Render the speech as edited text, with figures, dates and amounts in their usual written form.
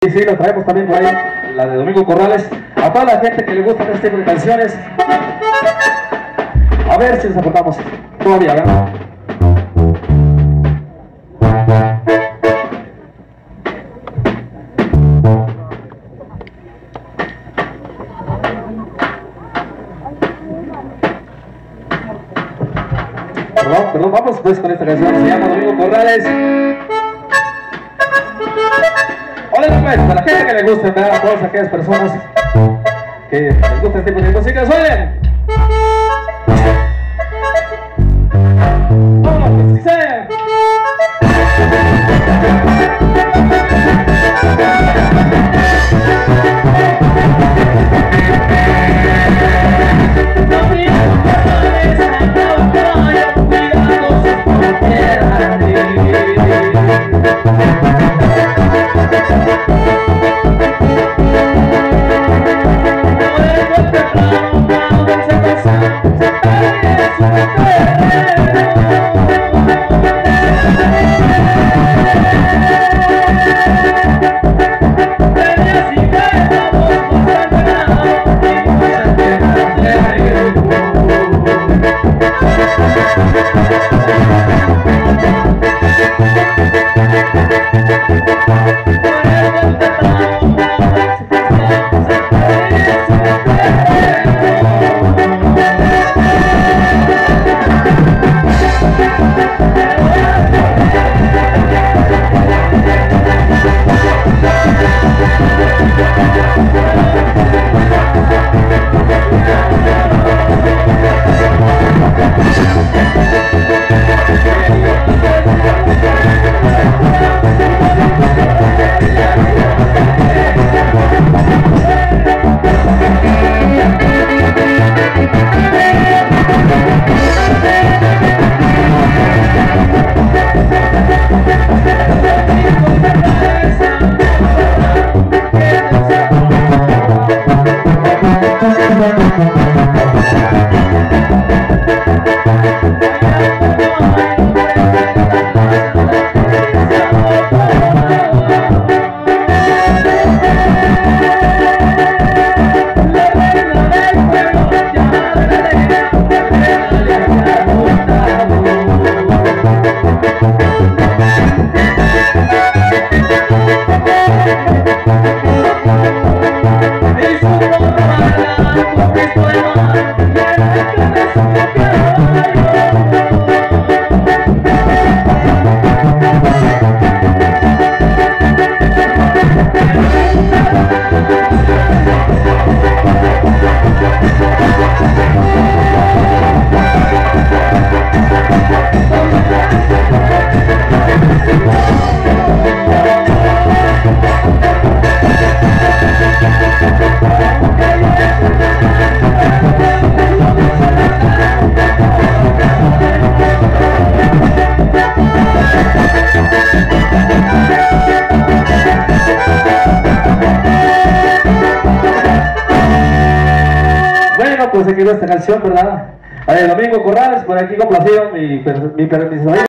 sí, lo traemos también por ahí, la de Domingo Corrales. A toda la gente que le gustan este tipo de canciones, a ver si nos aportamos todavía, ¿verdad? Perdón, vamos pues con esta canción, se llama Domingo Corrales. Hola pues, para la gente que le guste, ¿verdad? A todas aquellas personas que les gusta este tipo de música, ¡oyen! ¡Vamos, pues, sí sé! Pues se quedó esta canción, ¿verdad? Domingo Corrales, por aquí complacido mi permiso.